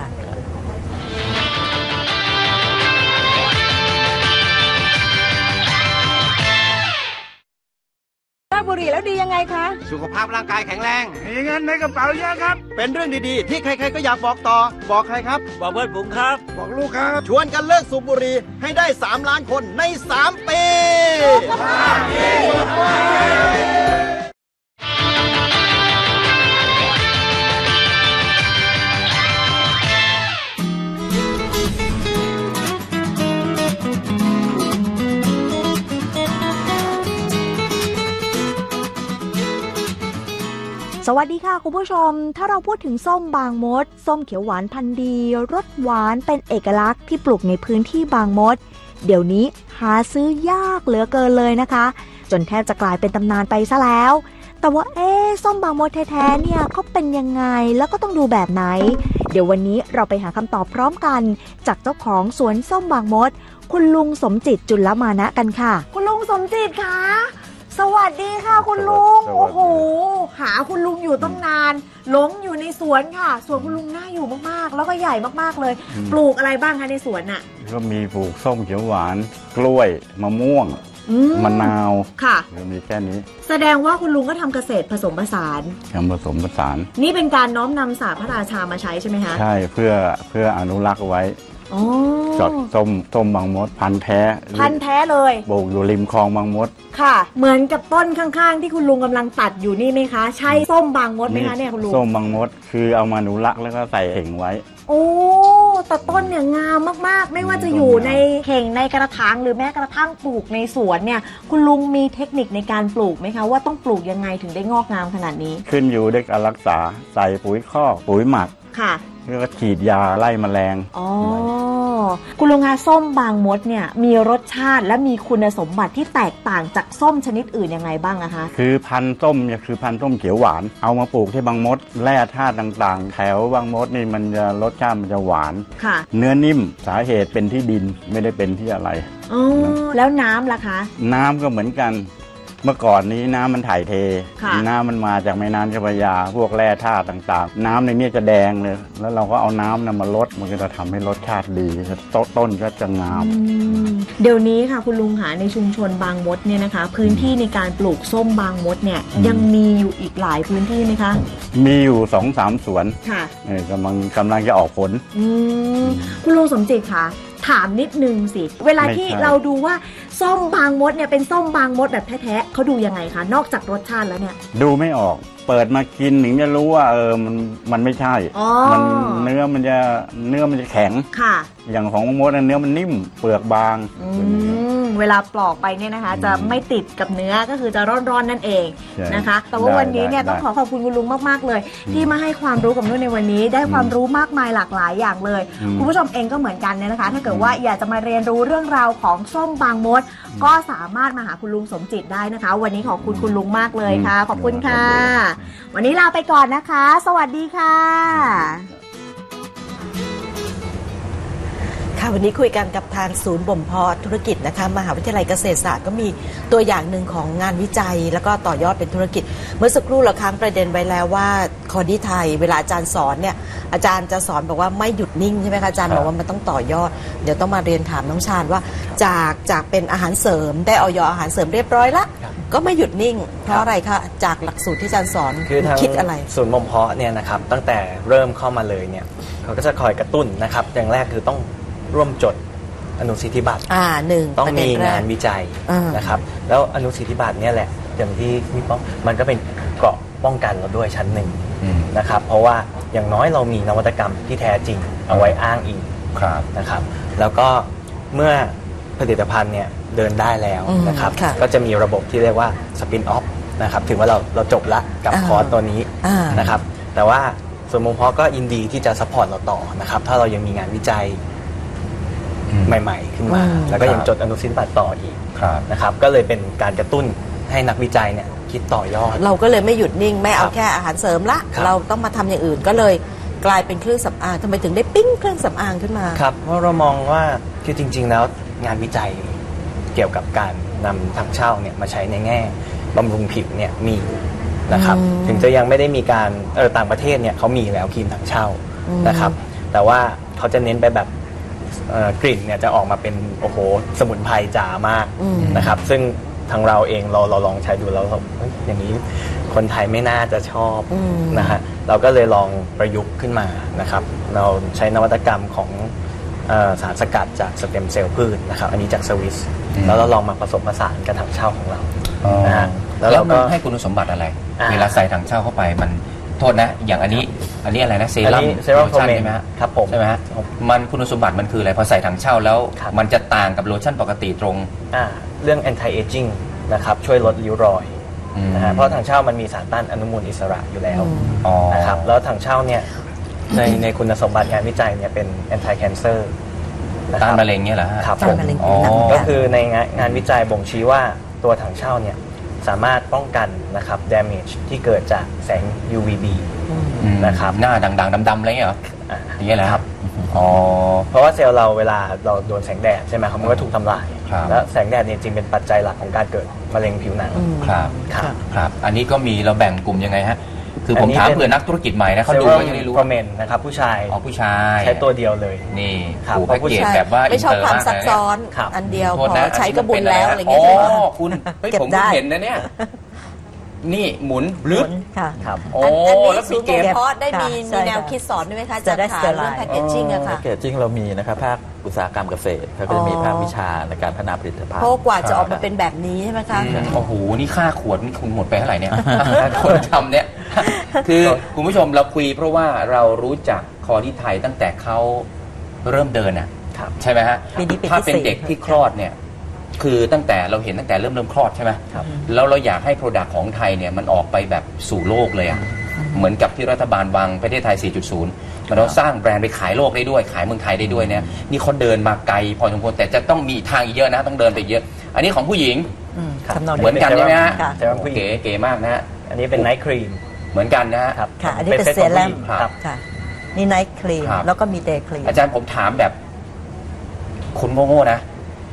บุหรี่แล้วดียังไงคะสุขภาพร่างกายแข็งแรงมีเงินในกระเป๋าเยอะครับเป็นเรื่องดีๆที่ใครๆก็อยากบอกต่อบอกใครครับบอกเพื่อนผมครับบอกลูกครับชวนกันเลิกสูบบุหรี่ให้ได้3 ล้านคนใน3 ปีสวัสดีค่ะคุณผู้ชมถ้าเราพูดถึงส้มบางมดส้มเขียวหวานพันธุ์ดีรสหวานเป็นเอกลักษณ์ที่ปลูกในพื้นที่บางมดเดี๋ยวนี้หาซื้อยากเหลือเกินเลยนะคะจนแทบจะกลายเป็นตำนานไปซะแล้วแต่ว่าส้มบางมดแท้ๆเนี่ยเขาเป็นยังไงแล้วก็ต้องดูแบบไหนเดี๋ยววันนี้เราไปหาคำตอบพร้อมกันจากเจ้าของสวนส้มบางมดคุณลุงสมจิตจุลมานะกันค่ะคุณลุงสมจิตคะสวัสดีค่ะคุณลุงโอ้โหหาคุณลุงอยู่ตั้งนานหลงอยู่ในสวนค่ะสวนคุณลุงน่าอยู่มากๆแล้วก็ใหญ่มากๆเลยปลูกอะไรบ้างคะในสวนน่ะก็มีปลูกส้มเขียวหวานกล้วยมะม่วงมะนาวค่ะมีแค่นี้แสดงว่าคุณลุงก็ทำเกษตรผสมผสานผสมผสานนี่เป็นการน้อมนำศาสตร์พระราชามาใช้ใช่ไหมคะใช่เพื่ออนุรักษ์ไว้จอดส้มบางมดพันธุ์แท้เลยปลูกอยู่ริมคลองบางมดค่ะเหมือนกับต้นข้างๆที่คุณลุงกำลังตัดอยู่นี่ไหมคะใช่ส้มบางมดไหมคะเนี่ยคุณลุงส้มบางมดคือเอามาอนุรักษ์แล้วก็ใส่เข่งไว้โอ้แต่ต้นเนี่ยงามมากๆไม่ว่าจะอยู่ในเข่งในกระถางหรือแม้กระทั่งปลูกในสวนเนี่ยคุณลุงมีเทคนิคในการปลูกไหมคะว่าต้องปลูกยังไงถึงได้งอกงามขนาดนี้ขึ้นอยู่ด้วยการรักษาใส่ปุ๋ยคอกปุ๋ยหมักค่ะแล้วก็ฉีดยาไล่แมลงคุณลุงคะส้มบางมดเนี่ยมีรสชาติและมีคุณสมบัติที่แตกต่างจากส้มชนิดอื่นยังไงบ้างอะคะคือพันธุ์ส้มเนี่ยคือพันธุ์ส้มเขียวหวานเอามาปลูกที่บางมดแร่ธาตุต่างๆแถวบางมดนี่มันจะรสชาติมันจะหวานเนื้อนิ่มสาเหตุเป็นที่ดินไม่ได้เป็นที่อะไรแล้วน้ำล่ะคะน้ำก็เหมือนกันเมื่อก่อนนี้น้ำมันถ่ายเทน้ำมันมาจากแม่น้ำเจ้าพระยาพวกแร่ธาตุต่างๆน้ำในนี้จะแดงเลยแล้วเราก็เอาน้ำมาลดมันก็จะทำให้รสชาติดีต้นก็จะงามเดี๋ยวนี้ค่ะคุณลุงหาในชุมชนบางมดเนี่ยนะคะพื้นที่ในการปลูกส้มบางมดเนี่ยยังมีอยู่อีกหลายพื้นที่ไหมคะมีอยู่ 2-3 สวนค่ะกำลังจะออกผลคุณลุงสมจิตค่ะถามนิดนึงสิเวลาที่เราดูว่าส้มบางมดเนี่ยเป็นส้มบางมดแบบแท้ๆเขาดูยังไงคะนอกจากรสชาติแล้วเนี่ยดูไม่ออกเปิดมากินถึงจะรู้ว่ามันไม่ใช่มันเนื้อมันจะแข็งค่ะอย่างของบางมดเนื้อมันนิ่มเปลือกบางเวลาปลอกไปเนี่ยนะคะจะไม่ติดกับเนื้อก็คือจะร่อนๆนั่นเองนะคะแต่ว่าวันนี้เนี่ยต้องขอบคุณคุณลุงมากๆเลยที่มาให้ความรู้กับนุ่นในวันนี้ได้ความรู้มากมายหลากหลายอย่างเลยคุณผู้ชมเองก็เหมือนกันนะคะถ้าเกิดว่าอยากจะมาเรียนรู้เรื่องราวของส้มบางมดก็สามารถมาหาคุณลุงสมจิตได้นะคะวันนี้ขอบคุณคุณลุงมากเลยค่ะขอบคุณค่ะวันนี้ลาไปก่อนนะคะสวัสดีค่ะค่ะวันนี้คุยกันกับทางศูนย์บ่มเพาะธุรกิจนะคะมหาวิทยาลัยเกษตรศาสตร์ก็มีตัวอย่างหนึ่งของงานวิจัยแล้วก็ต่อยอดเป็นธุรกิจเมื่อสักครู่เราค้างประเด็นไว้แล้วว่าคอดี้ไทยเวลาอาจารย์สอนเนี่ยอาจารย์จะสอนบอกว่าไม่หยุดนิ่งใช่ไหมคะอาจารย์บอกว่ามันต้องต่อยอดเดี๋ยวต้องมาเรียนถามน้องชาญว่าจากเป็นอาหารเสริมได้อย.อาหารเสริมเรียบร้อยละก็ไม่หยุดนิ่งเพราะอะไรคะจากหลักสูตรที่อาจารย์สอนคิดอะไรศูนย์บ่มเพาะเนี่ยนะครับตั้งแต่เริ่มเข้ามาเลยเนี่ยเขาก็จะคอยกระตุ้นนะครับอย่างแรกคือต้องร่วมจดอนุสิทธิบัตรต้องมีงานวิจัยนะครับแล้วอนุสิทธิบัตรเนี่ยแหละอย่างที่พี่ป้องมันก็เป็นเกราะป้องกันเราด้วยชั้นหนึ่งนะครับเพราะว่าอย่างน้อยเรามีนวัตกรรมที่แท้จริงเอาไว้อ้างอิงนะครับแล้วก็เมื่อผลิตภัณฑ์เนี่ยเดินได้แล้วนะครับก็จะมีระบบที่เรียกว่าสปินออฟนะครับถือว่าเราจบละกับคอร์สตัวนี้นะครับแต่ว่าส่วนบ่มเพาะก็ยินดีที่จะซัพพอร์ตเราต่อนะครับถ้าเรายังมีงานวิจัยใหม่ๆขึ้นมาแล้วก็ยังจดอนุสิทธิบัตรต่ออีกนะครับก็เลยเป็นการกระตุ้นให้นักวิจัยเนี่ยคิดต่อยอดเราก็เลยไม่หยุดนิ่งไม่เอาแค่อาหารเสริมละเราต้องมาทำอย่างอื่นก็เลยกลายเป็นเครื่องสำอางทำไมถึงได้ปิ้งเครื่องสำอางขึ้นมาครับเพราะเรามองว่าคือจริงๆแล้วงานวิจัยเกี่ยวกับการนำถังเช่าเนี่ยมาใช้ในแง่บำรุงผิวเนี่ยมีนะครับถึงจะยังไม่ได้มีการต่างประเทศเนี่ยเขามีแล้วครีมถังเช่านะครับแต่ว่าเขาจะเน้นไปแบบกลิ่นเนี่ยจะออกมาเป็นโอ้โหสมุนไพรจ๋ามากนะครับซึ่งทางเราเองเราลองใช้ดูแล้วอย่างนี้คนไทยไม่น่าจะชอบนะฮะเราก็เลยลองประยุกต์ขึ้นมานะครับเราใช้นวัตกรรมของสารสกัดจากสเต็มเซลล์พืชนะครับอันนี้จากสวิสแล้วเราลองมาผสมผสานกับถังเช่าของเรานะฮะแล้วเราก็ให้คุณสมบัติอะไรเวลาใส่ถังเช่าเข้าไปมันโทษนะอย่างอันนี้อะไรนะเซรั่มโลชั่นใช่ไหมครับผมใช่ไหมฮะมันคุณสมบัติมันคืออะไรพอใส่ถังเช่าแล้วมันจะต่างกับโลชั่นปกติตรงเรื่อง anti aging นะครับช่วยลดริ้วรอยนะฮะเพราะถังเช่ามันมีสารต้านอนุมูลอิสระอยู่แล้วนะครับแล้วถังเช่าเนี่ยในคุณสมบัติงานวิจัยเนี่ยเป็น anti cancer ต้านมะเร็งเนี่ยเหรอครับผมก็คือในงานวิจัยบ่งชี้ว่าตัวถังเช่าเนี่ยสามารถป้องกันนะครับ damage ที่เกิดจากแสง UVB นะครับหน้าด่างๆดำๆอะไรเงี้ยเหรออย่างเงี้ยแหละครับเพราะว่าเซลล์เราเวลาเราโดนแสงแดดใช่ไหมครับมันก็ถูกทำลายแล้วแสงแดดเนี่ยจริงเป็นปัจจัยหลักของการเกิดมะเร็งผิวหนังครับอันนี้ก็มีเราแบ่งกลุ่มยังไงฮะคือผมถามเผื่อนักธุรกิจใหม่นะเขาดูก็จะได้รู้โปรเมนนะครับผู้ชายใช้ตัวเดียวเลยนี่ผูแพ็กเกจแบบว่าไม่ชอบความซับซ้อนอันเดียวพอใช้ก็บุญแล้วอะไรเงี้ยคุณผมเห็นนะเนี่ยนี่หมุนลึกครับอันนี้ศูนย์บ่มเพาะได้มีแนวคิดสอนด้วยไหมคะจะได้เรื่องแพคเกจจิ้งอะค่ะแพคเกจจิ้งเรามีนะครับภาคอุตสาหกรรมเกษตรเขาก็จะมีภาควิชาในการพัฒนาผลิตภัณฑ์เพราะกว่าจะออกมาเป็นแบบนี้ใช่ไหมคะโอ้โหนี่ค่าขวดนี่คุณหมดไปเท่าไหร่เนี่ยคนทำเนี่ยคือคุณผู้ชมเราคุยเพราะว่าเรารู้จักคอดี้ไทยตั้งแต่เขาเริ่มเดินอ่ะใช่ไหมฮะถ้าเป็นเด็กที่คลอดเนี่ยคือตั้งแต่เราเห็นตั้งแต่เริ่มคลอดใช่ไหมแล้วเราอยากให้โปรดักต์ของไทยเนี่ยมันออกไปแบบสู่โลกเลยอ่ะเหมือนกับที่รัฐบาลวางประเทศไทย 4.0 มันต้องสร้างแบรนด์ไปขายโลกได้ด้วยขายเมืองไทยได้ด้วยเนี่ยนี่เขาเดินมาไกลพอสมควรแต่จะต้องมีทางอีกเยอะนะต้องเดินไปเยอะอันนี้ของผู้หญิงเหมือนกันใช่ไหมฮะเก๋มากนะฮะอันนี้เป็นไนท์ครีมเหมือนกันนะฮะค่ะอันนี้เป็นเซรั่มค่ะนี่ไนท์ครีมแล้วก็มีเดย์ครีมอาจารย์ผมถามแบบคนโง่ๆนะ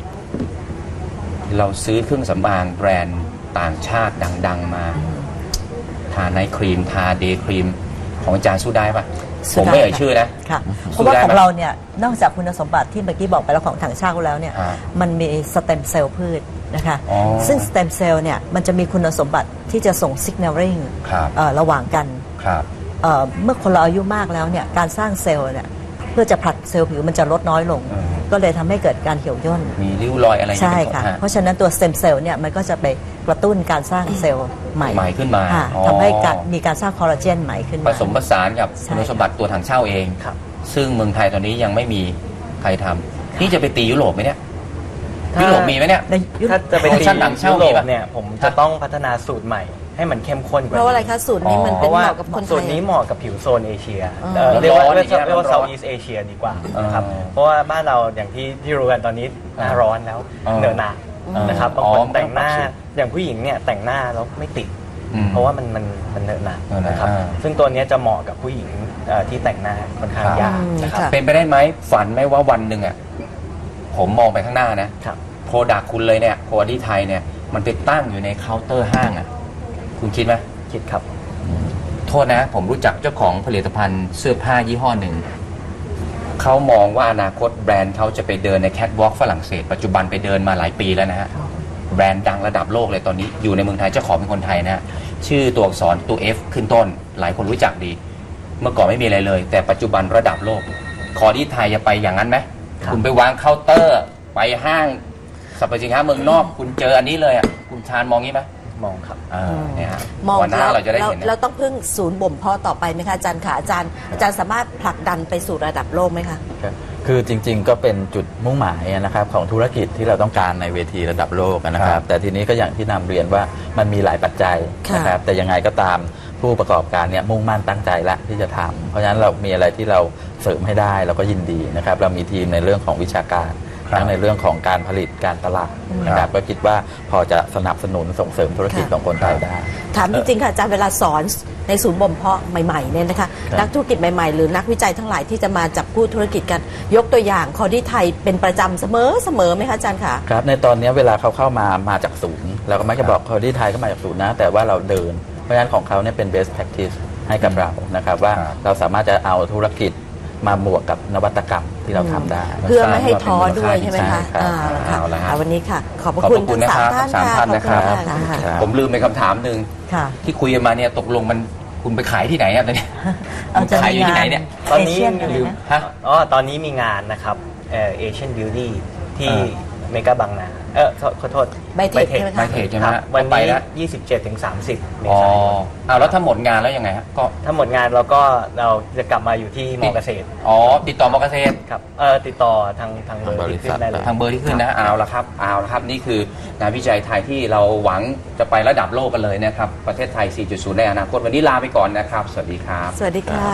เราซื้อเครื่องสำอางแบรนด์ต่างชาติดังๆมาทาไนท์ครีมทาเดย์ครีมของอาจารย์สู้ได้ปะผมไม่เอ่ยชื่อนะค่ะเพราะว่าของเราเนี่ยนอกจากคุณสมบัติที่เมื่อกี้บอกไปแล้วของถังเช่าแล้วเนี่ยมันมีสเต็มเซลล์พืชนะคะซึ่งสเต็มเซลล์เนี่ยมันจะมีคุณสมบัติที่จะส่งซิกแนลริ่งระหว่างกันเมื่อคนเราอายุมากแล้วเนี่ยการสร้างเซลล์เนี่ยเพื่อจะผลัดเซลล์ผิวมันจะลดน้อยลงก็เลยทำให้เกิดการเหี่ยวย่นมีริ้วรอยอะไรใช่ค่ะเพราะฉะนั้นตัวสเต็มเซลล์เนี่ยมันก็จะไปกระตุ้นการสร้างเซลล์ใหม่ขึ้นมาทำให้มีการสร้างคอลลาเจนใหม่ขึ้นมาผสมผสานกับคุณสมบัติตัวถังเช่าเองซึ่งเมืองไทยตอนนี้ยังไม่มีใครทำที่จะไปตียุโรปไหมเนี่ยยุโรปมีไหมเนี่ยถ้าจะไปตียุโรปเนี่ยผมจะต้องพัฒนาสูตรใหม่ให้มันเข้มข้นกว่าเพราะอะไรคะสูตรนี้มันเป็นเหมาะกับคนไทยสูตรนี้เหมาะกับผิวโซนเอเชียเรียกว่าเซาท์อีสต์เอเชียดีกว่านะครับเพราะว่าบ้านเราอย่างที่รู้กันตอนนี้หน้าร้อนแล้วเหนอะหนะนะครับบางคนแต่งหน้าอย่างผู้หญิงเนี่ยแต่งหน้าแล้วไม่ติดเพราะว่ามันเหนอะหนะนะครับซึ่งตัวนี้จะเหมาะกับผู้หญิงที่แต่งหน้าค่อนข้างยากนะครับเป็นไปได้ไหมฝันไหมว่าวันหนึ่งอ่ะผมมองไปข้างหน้านะโปรดักต์คุณเลยเนี่ยโคดี้ไทยเนี่ยมันไปตั้งอยู่ในเคาน์เตอร์ห้างอ่ะคุณคิดไหมคิดครับโทษนะผมรู้จักเจ้าของผลิตภัณฑ์เสื้อผ้ายี่ห้อหนึ่งเขามองว่าอนาคตแบรนด์เขาจะไปเดินในแคทวอล์กฝรั่งเศสปัจจุบันไปเดินมาหลายปีแล้วนะฮะแบรนด์ดังระดับโลกเลยตอนนี้อยู่ในเมืองไทยเจ้าของเป็นคนไทยนะชื่อตัวอักษรตัว F ขึ้นต้นหลายคนรู้จักดีเมื่อก่อนไม่มีอะไรเลยแต่ปัจจุบันระดับโลกคอดี้ไทยจะไปอย่างนั้นไหมคุณไปวางเคาน์เตอร์ไปห้างสรรพสินค้าเมืองนอกคุณเจออันนี้เลยอ่ะคุณชาญมองงี้ไหมมองครับเนี่ยมองแล้วเราต้องพึ่งศูนย์บ่มเพาะต่อไปไหมคะอาจารย์ค่ะอาจารย์สามารถผลักดันไปสู่ระดับโลกไหมคะคือจริงๆก็เป็นจุดมุ่งหมายนะครับของธุรกิจที่เราต้องการในเวทีระดับโลกนะครับแต่ทีนี้ก็อย่างที่นำเรียนว่ามันมีหลายปัจจัยนะครับแต่ยังไงก็ตามผู้ประกอบการเนี่ยมุ่งมั่นตั้งใจแล้วที่จะทำเพราะฉะนั้นเรามีอะไรที่เราเสริมให้ได้เราก็ยินดีนะครับเรามีทีมในเรื่องของวิชาการทั้งในเรื่องของการผลิตการตลาดนะครับก็คิดว่าพอจะสนับสนุนส่งเสริมธุรกิจของคนไทยได้ถามจริงๆค่ะอาจารย์เวลาสอนในศูนย์บ่มเพาะใหม่ๆเนี่ยนะคะนักธุรกิจใหม่ๆหรือนักวิจัยทั้งหลายที่จะมาจับคู่ธุรกิจกันยกตัวอย่างคอดี้ไทยเป็นประจำเสมอไหมคะอาจารย์คะครับในตอนนี้เวลาเขาเข้ามาจากศูนย์เราก็ไม่จะบอกคอดี้ไทยก็มาจากศูนย์นะแต่ว่าเราเดินเพราะฉะนั้นของเขาเนี่ยเป็น best practice ให้กับเรานะครับว่าเราสามารถจะเอาธุรกิจมาบวกกับนวัตกรรมที่เราทำได้เพื่อไม่ให้ท้อด้วยใช่ไหมคะวันนี้ค่ะขอบคุณทั้ง3 ท่านนะครับผมลืมไปคำถามหนึ่งที่คุยกันมาเนี่ยตกลงมันคุณไปขายที่ไหนอ่ะตอนนี้ขายอยู่ที่ไหนเนี่ยตอนนี้ตอนนี้มีงานนะครับAsian Beauty ที่เมกาบางนาขอโทษไบเทคใช่ไหมครับวันนี้27-30 เมษายนแล้วถ้าหมดงานแล้วยังไงฮะก็ถ้าหมดงานเราจะกลับมาอยู่ที่มอเกษตรติดต่อมอเกษตรครับติดต่อทางเบอร์ที่ขึ้นได้เลยทางเบอร์ที่ขึ้นนะเอาละครับนี่คืองานวิจัยไทยที่เราหวังจะไประดับโลกกันเลยนะครับประเทศไทย 4.0 ในอนาคตวันนี้ลาไปก่อนนะครับสวัสดีครับสวัสดีค่ะ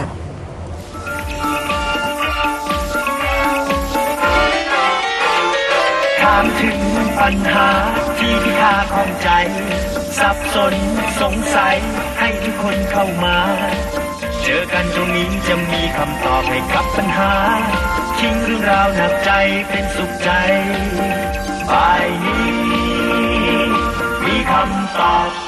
ถามถึงปัญหาที่พิพาทข้องใจสับสนสงสัยให้ทุกคนเข้ามาเจอกันตรงนี้จะมีคำตอบให้กับปัญหาทิ้งเรื่องราวหนักใจเป็นสุขใจบ่ายนี้มีคำตอบ